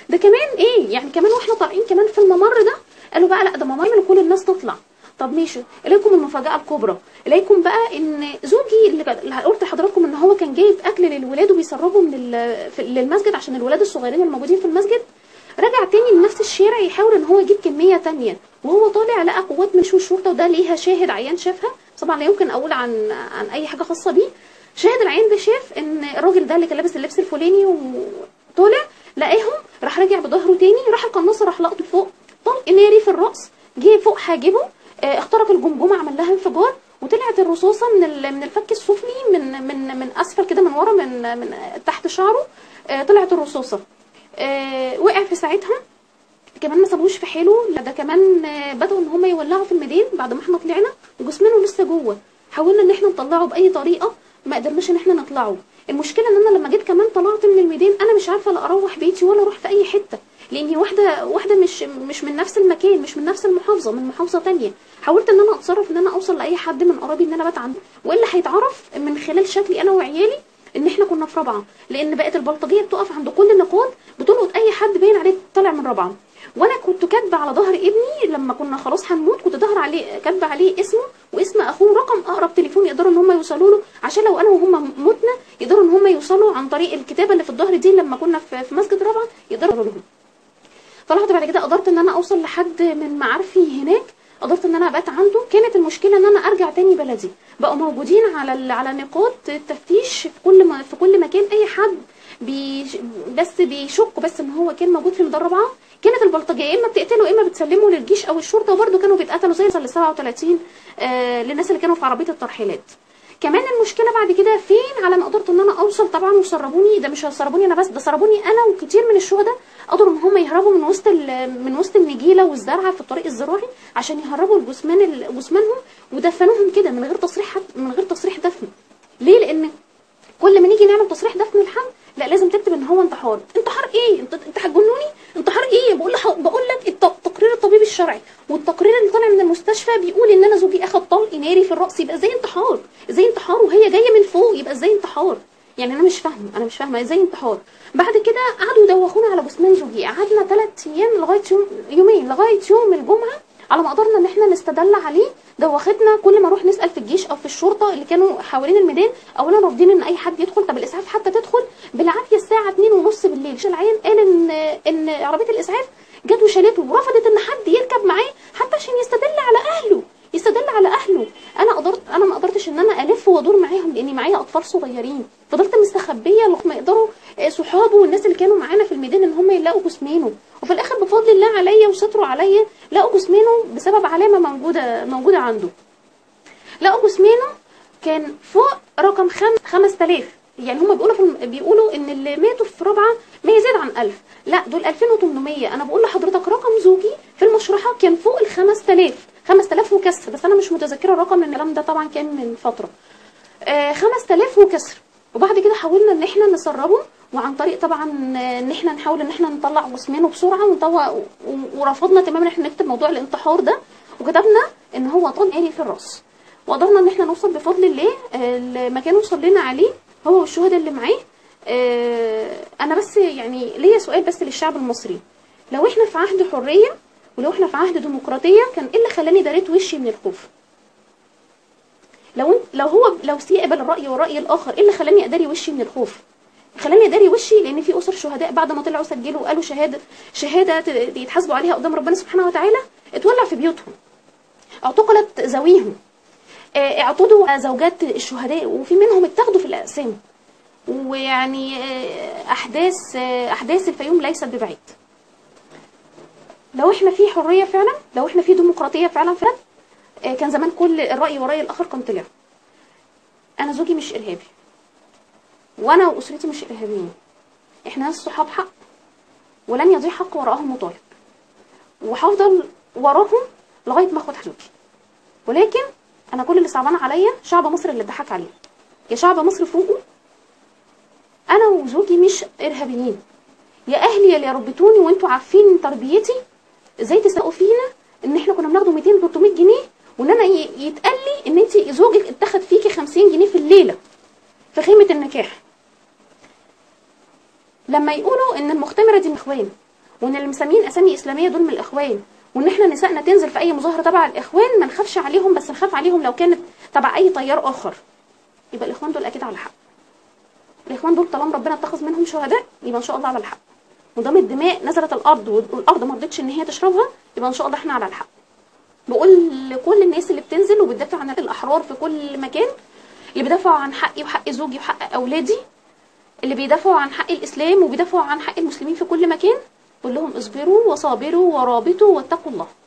ده كمان ايه يعني، كمان واحنا طالعين كمان في الممر ده قالوا بقى لا ده ممر لكل الناس تطلع. طب ماشي، اليكم المفاجاه الكبرى، اليكم بقى ان زوجي اللي قلت لحضراتكم ان هو كان جايب اكل للولاد وبيسربوا من للمسجد عشان الولاد الصغيرين الموجودين في المسجد، رجع تاني لنفس الشارع يحاول ان هو يجيب كميه تانية، وهو طالع لقى قوات من الشرطه، وده ليها شاهد عيان شافها، طبعا لا يمكن اقول عن اي حاجه خاصه بيه. شاهد العين ده شاف ان الراجل ده اللي كان لابس اللبس الفلاني وطالع لقاهم، راح رجع بظهره تاني، راح القناصه راح لقطه فوق طلق ناري في الراس، جه فوق حاجبه، اخترق الجمجمه، عمل لها انفجار، وطلعت الرصاصه من الفك السفلي من اسفل كده من ورا من تحت شعره، طلعت الرصاصه. وقع في ساعتها، كمان ما سابوش في حاله، لا ده كمان بدأوا ان هم يولعوا في الميدان بعد ما احنا طلعنا وجسمنا لسه جوه، حاولنا ان احنا نطلعه باي طريقه، ما قدرناش ان احنا نطلعه. المشكله ان انا لما جيت كمان طلعت من الميدان انا مش عارفه لا اروح بيتي ولا اروح في اي حته، لاني واحده مش من نفس المكان، مش من نفس المحافظه، من محافظه تانية. حاولت ان انا اتصرف ان انا اوصل لاي حد من قرايبي ان انا بات عنده، والا هيتعرف من خلال شكلي انا وعيالي ان احنا كنا في رابعه، لان بقت البلطجيه بتقف عند كل نقاط بتلقط اي حد باين عليه طالع من رابعه. وانا كنت كاتبه على ظهر ابني لما كنا خلاص هنموت، كنت ظهر عليه كاتبه عليه اسمه واسم اخوه، رقم اقرب تليفون يقدروا ان هم يوصلوا له، عشان لو انا وهم متنا يقدروا ان هم يوصلوا عن طريق الكتابه اللي في الظهر دي، لما كنا في مسجد رابعه يقدروا لهم. طلعت بعد كده قدرت ان انا اوصل لحد من معارفي هناك، قدرت ان انا ابات عنده. كانت المشكله ان انا ارجع تاني بلدي، بقوا موجودين على نقاط التفتيش في كل مكان، اي حد بس بيشك بس ان هو كان موجود في ميدان رابعه، كانت البلطجيه يا اما بتقتله يا اما بتسلمه للجيش او الشرطه، وبرده كانوا بيتقتلوا زي ال 37 للناس اللي كانوا في عربيه الترحيلات. كمان المشكله بعد كده فين، على ما قدرت ان انا اوصل طبعا وسربوني، ده مش سربوني انا بس، ده سربوني انا وكتير من الشهداء، قدروا ان هم يهربوا من وسط النجيله والزرعه في الطريق الزراعي عشان يهربوا جثمانهم ودفنوهم كده من غير تصريح، من غير تصريح دفن. ليه؟ لان كل ما نيجي نعمل تصريح دفن الحمل لا لازم تكتب ان هو انتحار. انتحار ايه؟ انت هتجنوني؟ انتحار ايه؟ بقول لك التقرير الطبيب الشرعي والتقرير اللي طالع من المستشفى بيقول ان انا زوجي اخذ طلق ناري في الراس، يبقى ازاي انتحار؟ ازاي انتحار وهي جايه من فوق؟ يبقى ازاي انتحار؟ يعني انا مش فاهمه ازاي انتحار. بعد كده قعدوا يدوخونا على جثمان زوجي، قعدنا 3 ايام لغايه يومين لغايه يوم الجمعه على ما قدرنا ان احنا نستدل عليه. دوختنا كل ما نروح نسال في الجيش او في الشرطه اللي كانوا حوالين الميدان، اولا رافضين ان اي حد يدخل، طب الاسعاف حتى تدخل بالعافيه الساعه 2:30 بالليل. العيان قال ان عربيه الاسعاف جت وشالته ورفضت ان حد يركب معاه حتى عشان يستدل على اهله، انا ما قدرتش ان انا الف وادور معاهم لاني معايا اطفال صغيرين، فضلت مستخبيه لغايه ما يقدروا صحابه والناس اللي كانوا معانا في الميدان ان هم يلاقوا جثمانه، وفي الاخر بفضل الله عليا وستروا عليا لقوا جثمانه بسبب علامه موجوده عنده. لقوا جثمانه كان فوق رقم 5000، يعني هم بيقولوا ان اللي ماتوا في رابعه ما يزيد عن 1000، لا دول 2800. انا بقول لحضرتك رقم زوجي في المشرحه كان فوق ال 5000 وكسر، بس انا مش متذكره الرقم لان الكلام ده طبعا كان من فتره. 5000 وكسر. وبعد كده حاولنا ان احنا نسربه، وعن طريق طبعا ان احنا نحاول ان احنا نطلع جثمانه بسرعه، ورفضنا تماما ان احنا نكتب موضوع الانتحار ده، وكتبنا ان هو طلق ناري في الراس. وقدرنا ان احنا نوصل بفضل الله المكان وصلنا عليه هو والشهداء اللي معاه. انا بس يعني ليا سؤال بس للشعب المصري، لو احنا في عهد حريه ولو احنا في عهد ديمقراطيه كان ايه اللي خلاني داريت وشي من الخوف؟ لو سيقبل الراي والراي الاخر، ايه اللي خلاني اداري وشي من الخوف؟ خلاني اداري وشي لان في اسر شهداء بعد ما طلعوا سجلوا وقالوا شهاده يتحاسبوا عليها قدام ربنا سبحانه وتعالى، اتولع في بيوتهم، اعتقلت ذويهم، اعتدوا زوجات الشهداء، وفي منهم اتاخدوا في الاقسام. ويعني احداث الفيوم ليست ببعيد. لو احنا في حريه فعلا، لو احنا في ديمقراطيه فعلا كان زمان كل الراي والراي الاخر كان طلع. انا زوجي مش ارهابي وانا واسرتي مش ارهابيين، احنا ناس صحاب حق ولن يضيع حق وراءهم مطالب، وهفضل وراهم لغايه ما اخد حقوقي. ولكن انا كل اللي صعبان عليا شعب مصر اللي اتضحك عليه. يا شعب مصر فوقوا، انا وزوجي مش ارهابيين. يا اهلي اللي ربيتوني وانتوا عارفين تربيتي، ازاي تسقوا فينا ان احنا كنا بناخده 200 300 جنيه، وان انا يتقال لي ان انت زوجك اتخذ فيكي 50 جنيه في الليله في خيمه النكاح. لما يقولوا ان المختمره دي اخوان، وان اللي مسمين اسامي اسلاميه دول من الاخوان، وان احنا نسائنا تنزل في اي مظاهره تبع الاخوان ما نخافش عليهم، بس نخاف عليهم لو كانت تبع اي تيار اخر. يبقى الاخوان دول اكيد على حق. الاخوان دول طالما ربنا اتخذ منهم شهداء يبقى ان شاء الله على الحق. ودام الدماء نزلت الارض والارض ما رضتش ان هي تشربها يبقى ان شاء الله احنا على الحق. بقول لكل الناس اللي بتنزل وبتدافع عن الاحرار في كل مكان، اللي بيدافعوا عن حقي وحق زوجي وحق اولادي، اللي بيدافعوا عن حق الاسلام وبيدافعوا عن حق المسلمين في كل مكان، قول لهم اصبروا وصابروا ورابطوا واتقوا الله.